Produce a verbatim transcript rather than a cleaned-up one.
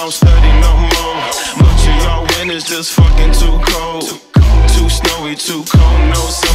don't study no more. But you all win is just fucking too cold. Too snowy, too cold, no sun.